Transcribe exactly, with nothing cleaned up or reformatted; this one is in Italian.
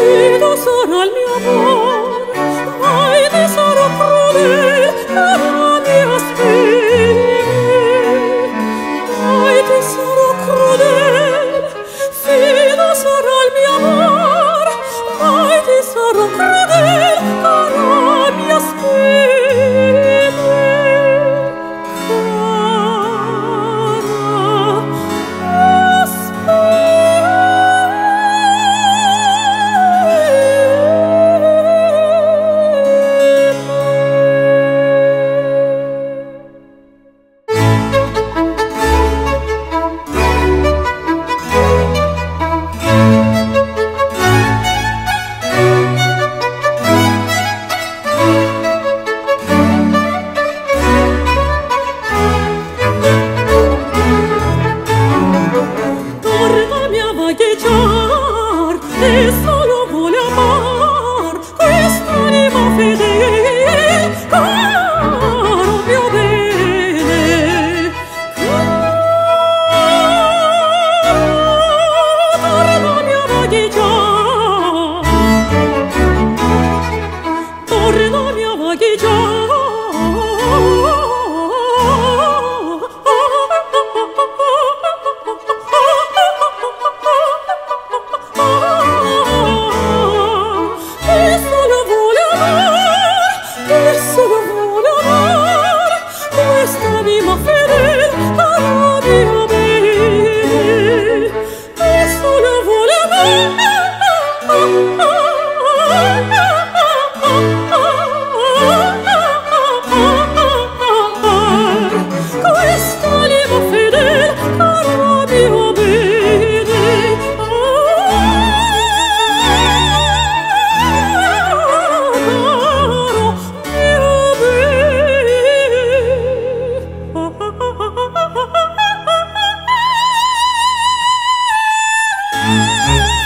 fido sarà il mio amor, mai ti sarò crudele, cara mia spina, mai ti sarò crudele, fido sarà il mio amor, mai ti sarò crudele, cara mia spina. E solo vuole amar quest'anima fedele, caro mio bene, torna mia vagheggiar, torna mia vagheggiar. Quest'anima fedele, cara mia bene, che solo vuole amare, quest'anima fedele, cara mia bene, caro mio bene.